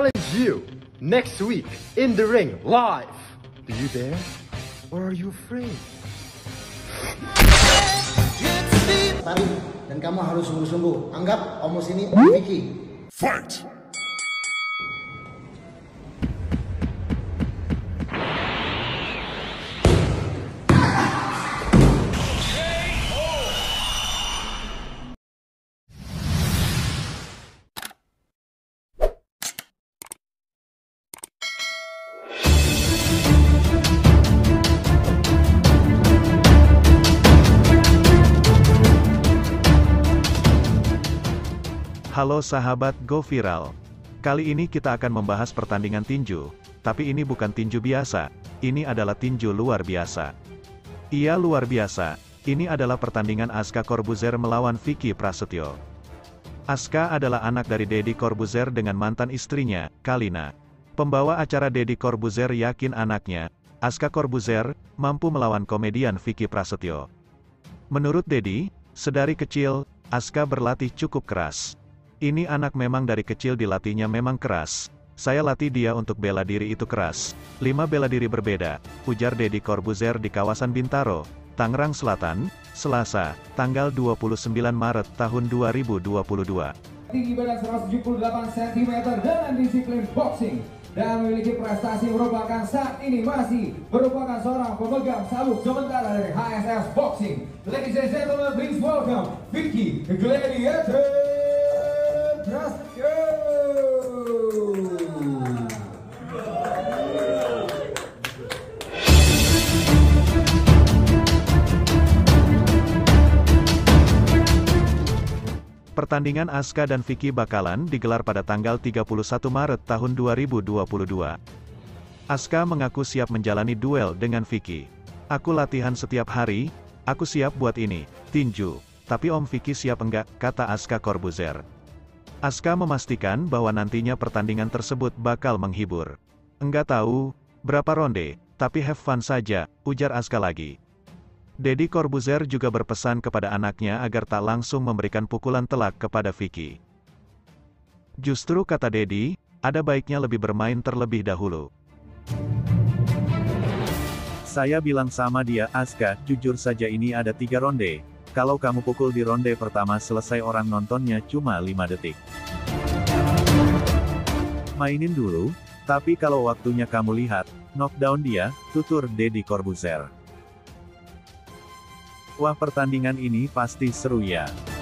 challenge you next week in the ring live. Do you dare or are you afraid? Tarik, dan kamu harus sungguh-sungguh. Anggap Omos ini Om Vicky. Fight! Halo sahabat Go Viral. Kali ini kita akan membahas pertandingan tinju, tapi ini bukan tinju biasa, ini adalah tinju luar biasa. Iya luar biasa, ini adalah pertandingan Aska Corbuzier melawan Vicky Prasetyo. Aska adalah anak dari Deddy Corbuzier dengan mantan istrinya, Kalina. Pembawa acara Deddy Corbuzier yakin anaknya, Aska Corbuzier, mampu melawan komedian Vicky Prasetyo. Menurut Deddy, sedari kecil, Aska berlatih cukup keras. Ini anak memang dari kecil dilatihnya memang keras. Saya latih dia untuk bela diri itu keras. 5 bela diri berbeda, ujar Deddy Corbuzier di kawasan Bintaro, Tangerang Selatan, Selasa, tanggal 29 Maret tahun 2022. Tinggi badan 178 cm dengan disiplin boxing dan memiliki prestasi merupakan saat ini masih merupakan seorang pemegang sabuk sementara dari HSS Boxing. Ladies and gentlemen, please welcome Vicky Gladiator Prasetyo. Pertandingan Aska dan Vicky bakalan digelar pada tanggal 31 Maret tahun 2022. Aska mengaku siap menjalani duel dengan Vicky. Aku latihan setiap hari, aku siap buat ini, tinju. Tapi Om Vicky siap enggak, kata Aska Corbuzier. Aska memastikan bahwa nantinya pertandingan tersebut bakal menghibur. Enggak tahu berapa ronde, tapi have fun saja, ujar Aska lagi. Deddy Corbuzier juga berpesan kepada anaknya agar tak langsung memberikan pukulan telak kepada Vicky. Justru kata Deddy, ada baiknya lebih bermain terlebih dahulu. Saya bilang sama dia, Aska, jujur saja ini ada 3 ronde. Kalau kamu pukul di ronde pertama selesai orang nontonnya cuma 5 detik. Mainin dulu, tapi kalau waktunya kamu lihat, knockdown dia, tutur Deddy Corbuzier. Wah pertandingan ini pasti seru ya.